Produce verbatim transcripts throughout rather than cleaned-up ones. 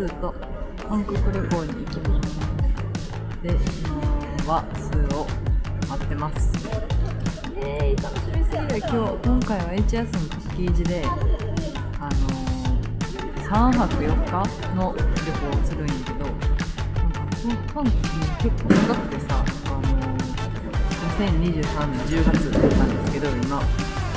と韓国旅行に行きます。で、今はスーを待ってます。イエーイ、楽しみすぎる。今日今回は エイチエス のパッケージで、あのー、さんはくよっかの旅行をするんやけど、なんか韓国結構長くてさ、あのー、にせんにじゅうさんねんじゅうがつなんですけど、今あの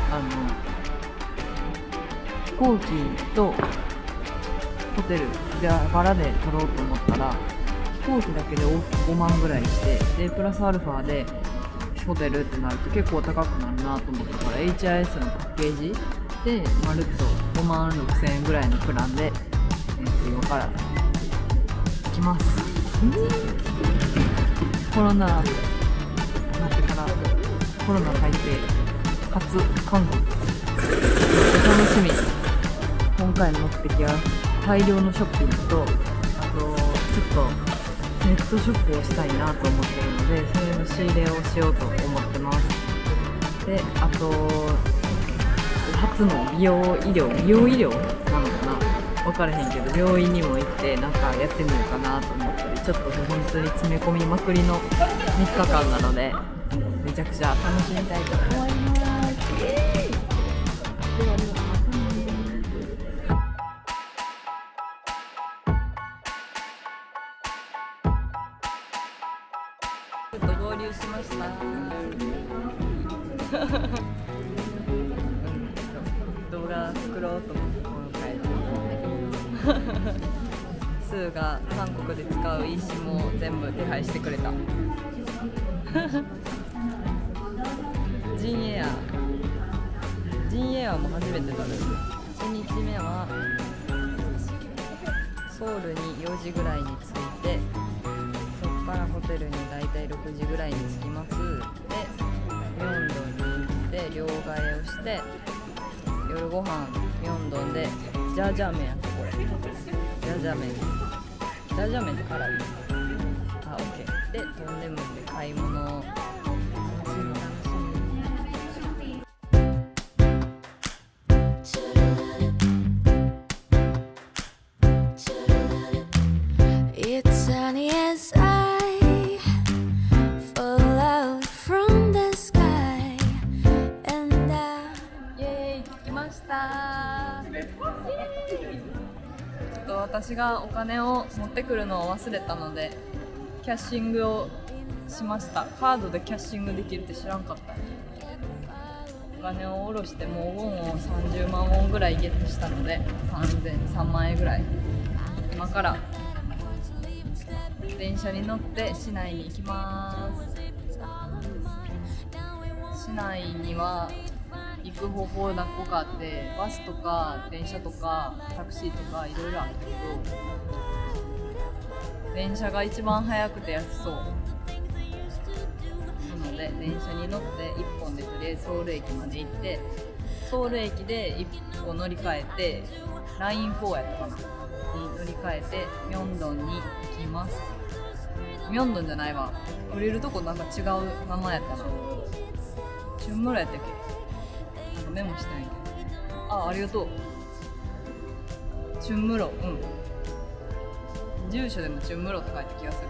飛行機とホテルでバラで取ろうと思ったら、飛行機だけで往復ごまんぐらいして、でプラスアルファでホテルってなると結構高くなるなと思ったから、 エイチアイエス のパッケージでまるっとごまんろくせんえんぐらいのプランで、えー、今から行きます。コロナなってからコロナ改定初韓国、楽しみ。今回の目的は大量のショッピングと、あとちょっとネットショップをしたいなと思ってるので、それの仕入れをしようと思ってます。で、あと初の美容医療美容医療なのかな、分からへんけど病院にも行ってなんかやってみようかなと思ったり、ちょっと本当に詰め込みまくりのみっかかんなので、めちゃくちゃ楽しみたいと思います。イエーイ。ではではまたね。ちょっと合流しました。動画作ろうと思って今回スーが韓国で使う eSIM も全部手配してくれた。ジンエアジンエアも初めて乗る。いちにちめはソウルによじぐらいに着いて、そこからホテルにだいたいろくじぐらいに着きます。で、ミョンドンに行って両替えをして、夜ご飯ミョンドンでジャージャー麺やんか、これジャージャー麺ジャージャー麺って辛い。あ、オッケー。で、トンデムンで買い物、楽しみ楽しみ。私がお金を持ってくるのを忘れたのでキャッシングをしました。カードでキャッシングできるって知らんかった。お金を下ろしてもうウォンをさんじゅうまんウォンぐらいゲットしたのでさんまんえんぐらい。今から電車に乗って市内に行きます。市内には行く方法何個かあって、バスとか電車とかタクシーとかいろいろあるけど、電車が一番早くて安そうなので、電車に乗っていっぽんでとりあえずソウル駅まで行って、ソウル駅でいっこ乗り換えて ラインフォー やったかなに乗り換えてミョンドンに行きます。ミョンドンじゃないわ、降りるとこなんか違う名前やったな。チュンムラやったっけ、メモしたんやけど。あ、ありがとう。チュンムロ、うん。住所でもチュンムロって書いた気がする。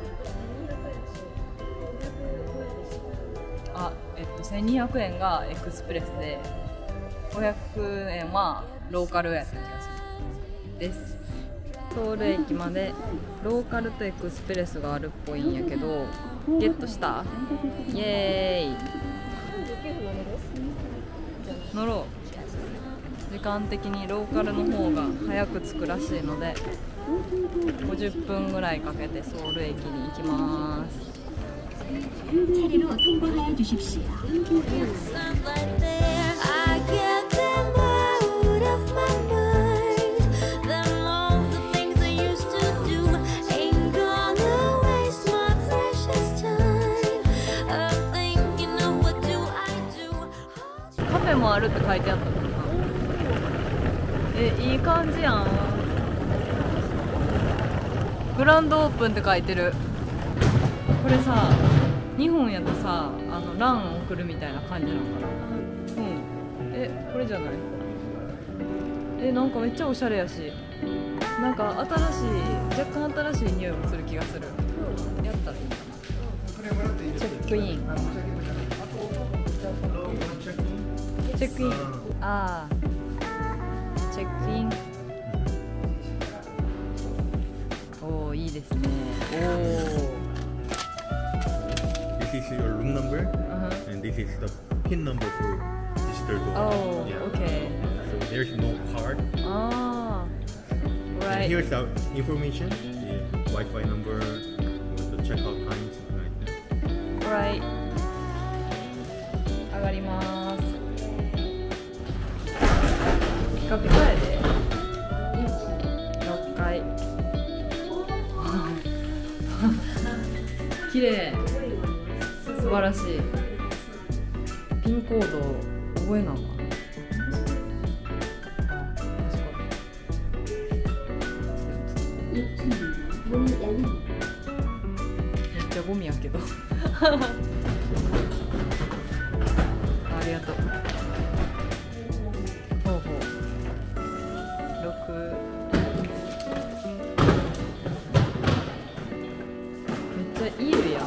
あ、えっとせんにひゃくえんがエクスプレスで、ごひゃくえんはローカルやった気がする。です。ソウル駅までローカルとエクスプレスがあるっぽいんやけど、ゲットした？イエーイ。乗ろう。時間的にローカルの方が早く着くらしいのでごじゅっぷんぐらいかけてソウル駅に行きます。カフェもあるって書いてあったのかな。え、いい感じやん。グランドオープンって書いてる。これさ、日本やとさ、あのラン送るみたいな感じなのかな。うん。え、これじゃない？ え、なんかめっちゃおしゃれやし、なんか新しい、若干新しい匂いもする気がする。やったらいいかな。チェックイン。チェックイン。ああ。チェックイン。おお、いいですね。おお。 This is your room number, Uh-huh. and this is the pin number for visitor door. Oh, Yeah. okay. So there's no card. Ah, And right. here's the information, the Wi-Fi number, with the checkout time, something like that. Right. 上がります。ピカピカやで。ろっかい。綺麗。素晴らしい。ピンコード覚えなのかな。めっちゃゴミやけど。ありがとう。ほうほう。六。めっちゃいいやん。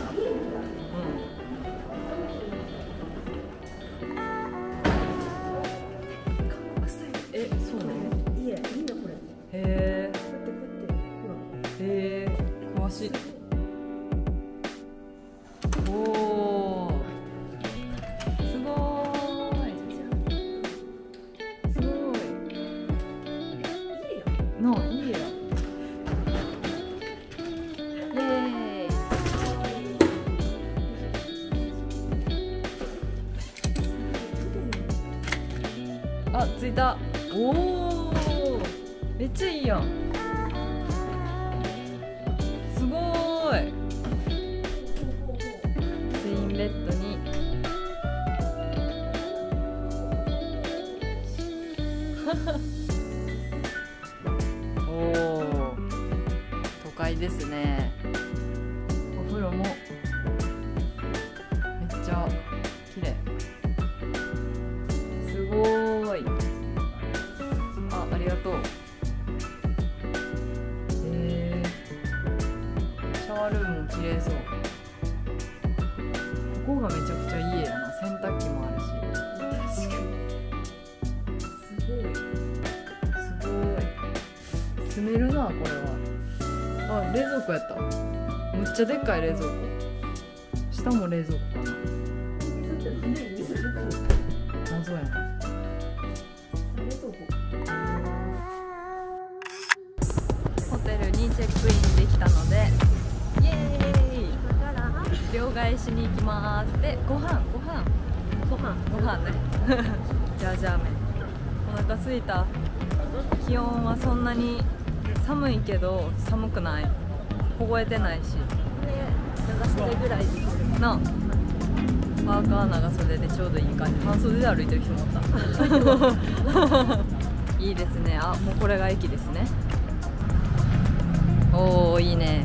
え、そうなの？ いいや、いいんだこれ。 へえ。 こうやってこうやって、ほら。 へえ。詳しい。おお。すごーい。すごい。なあ、いいや。イエーイ。あ、着いた。おお。めっちゃいいやん。すごーい。ツインベッドに。おお。都会ですね。お風呂も。めっちゃ綺麗。すごーい。あ、ありがとう。えー、シャワールームも綺麗そう。ここがめちゃくちゃいいやな。洗濯機もあるし。 確かに。すごい。 すごい。住めるな、これは。あ、冷蔵庫やった。むっちゃでっかい冷蔵庫。下も冷蔵庫かな。謎やな。ホテルにチェックインできたので、イエーイ。両替しに行きます。で、ご飯、ご飯、 ご飯。 ご飯ね。ジャージャー麺。お腹すいた。気温はそんなに寒いけど寒くない。凍えてないし。 長袖ぐらいできる。 なあ。パーカー長袖でちょうどいい感じ。半袖で歩いてる人もおった。いいですね。あ、もうこれが駅ですね。おお、いいね。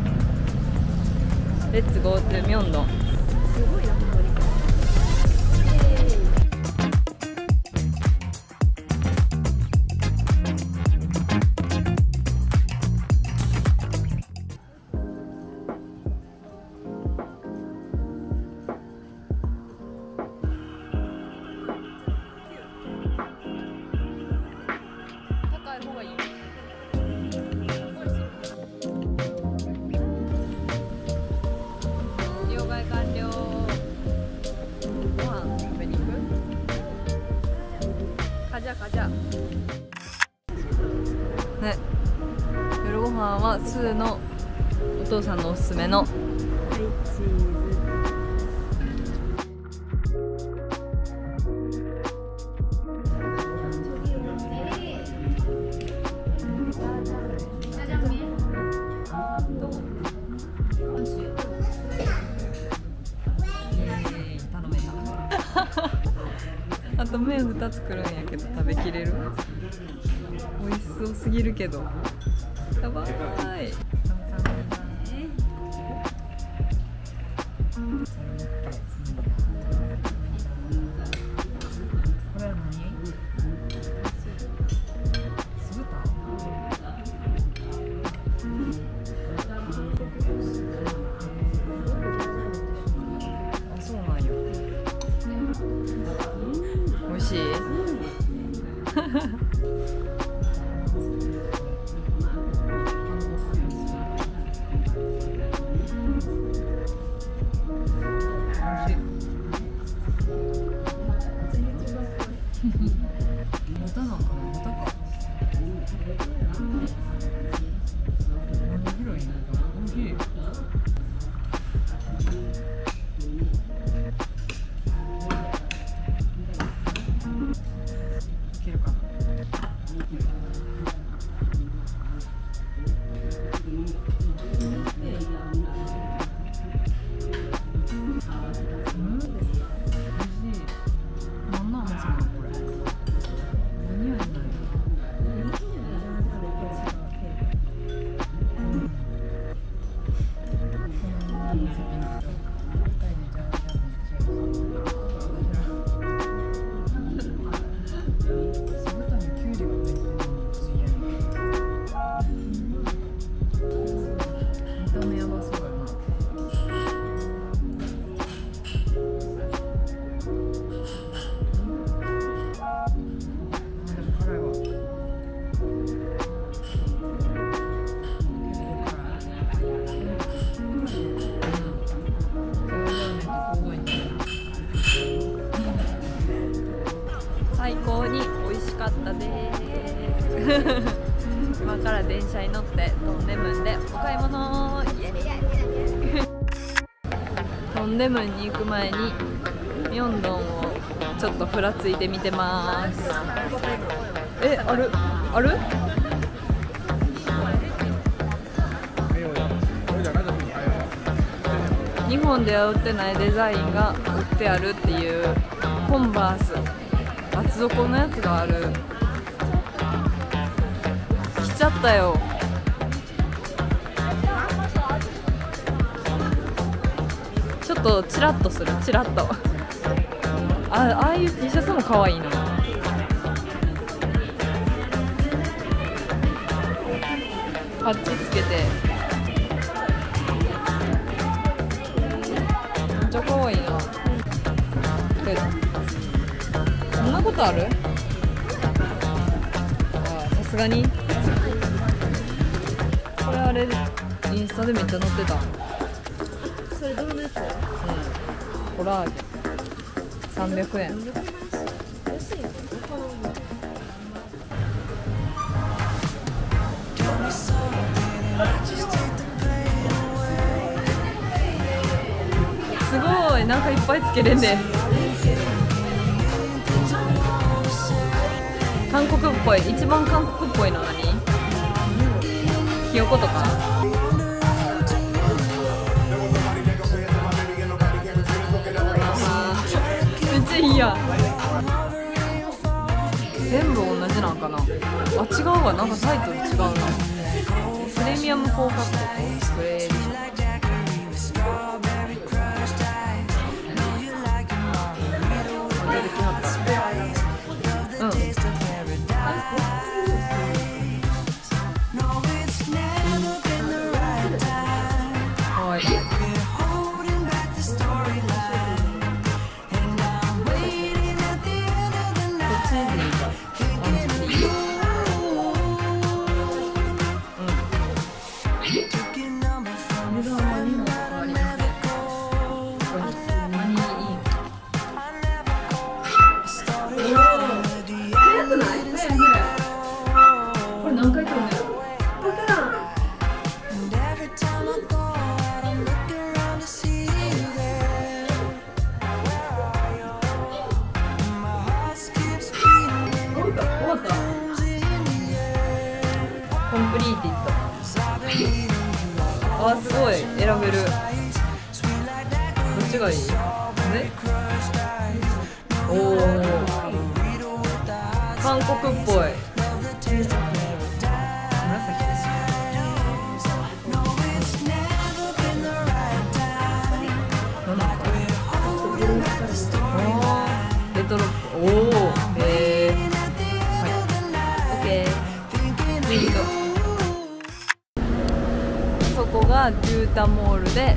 レッツゴートゥミョンドン。 すごいな、ほんまに。 高い方がいい。両替完了。ご飯食べに行く？カジャカジャ。ね。夜ご飯はスーのお父さんのおすすめの。 はい、チーズ。 あと麺ふたつ作るんやけど食べきれる？美味しそうすぎるけど。やばーい。これは何？ 味しい。豚なんかな、豚か。広いね。美味しい。いけるかな。最高に美味しかったです今から電車に乗ってトンデムンでお買い物。トンデムンに行く前にミョンドンをちょっとふらついてみてます。え、あるある日本では売ってないデザインが売ってあるっていうコンバース厚底のやつがある。来ちゃったよ。ちょっとチラッとする、チラッとあ、ああいう T シャツも可愛いな。パッチつけてめっちゃ可愛いな。そんなことある？あ、さすがにこれあれインスタでめっちゃ載ってた。 それどうのやつ？ うん、コラーゲンさんびゃくえん。 安いよ。 すごい、なんかいっぱいつけれんね。韓国っぽい、一番韓国っぽいの何？ひよことか？めっちゃいいやん。全部同じなんかな。あ、違うわ、なんかタイトル違うな。プレミアムフォーカットとグレーディション。出てきはった。うん。かわいい。コンプリーティッド。あ、すごい選べる。どっちがいい？ね。おお。韓国っぽい。紫です。なんだこれ。レトロ。おお。へえ。はい。オッケー。ツイート。そこがジュータモールで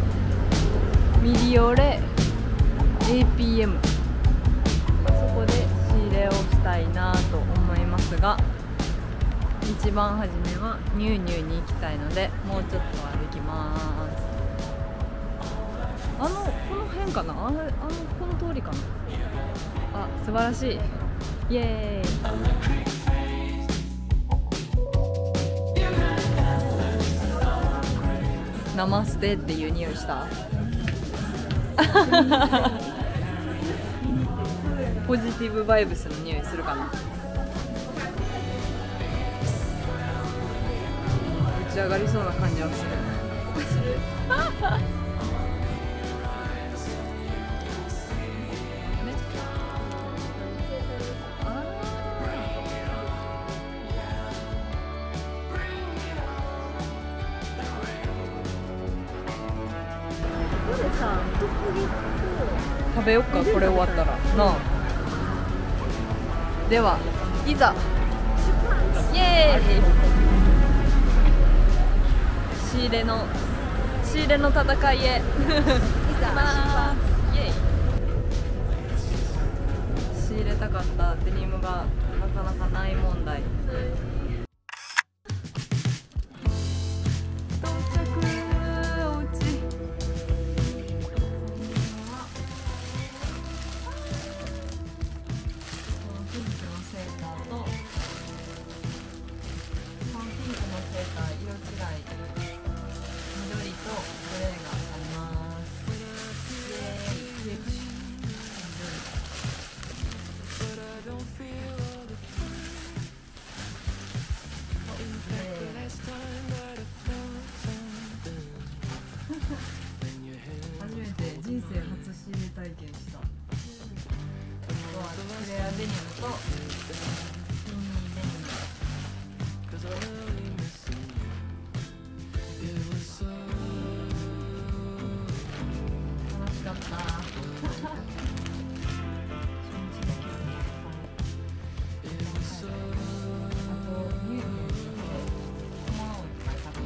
ミリオレ エーピーエム、 そこで仕入れ一番初めはニューニューに行きたいので、もうちょっと歩きます。あのこの辺かな、ああのこの通りかな。あ、素晴らしい、イエーイ。ナマステっていう匂いしたポジティブバイブスの匂いするかな。打ち上がりそうな感じはする。 ここでさ、トッポギと食べよっか、これ終わったらなあ。ではいざイエーイ。仕入れの仕入れの戦いへいざまイエーイ。仕入れたかったデニムがなかなかない問題。到着おうち。ピンクのセーターとこのピンクのセーター色違い、緑とグレーがあります。イエーイ。初めて人生初仕入れ体験した。あとはフレアデニムとスキニーデニム。楽しかった。初日の気分があとニューニューして小物をいっぱい買った。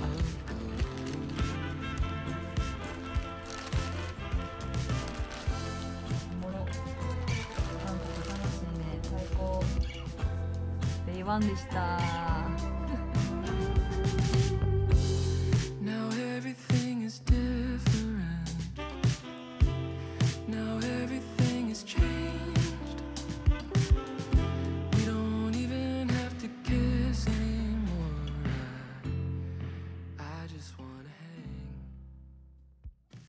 おもろ。韓国楽しいね、最高。デイワンでした。